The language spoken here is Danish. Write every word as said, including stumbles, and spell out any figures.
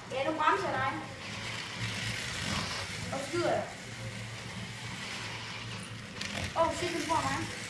Ja, nu bremser jeg dig. Og skyder jeg. Åh, oh, shit, du får mig.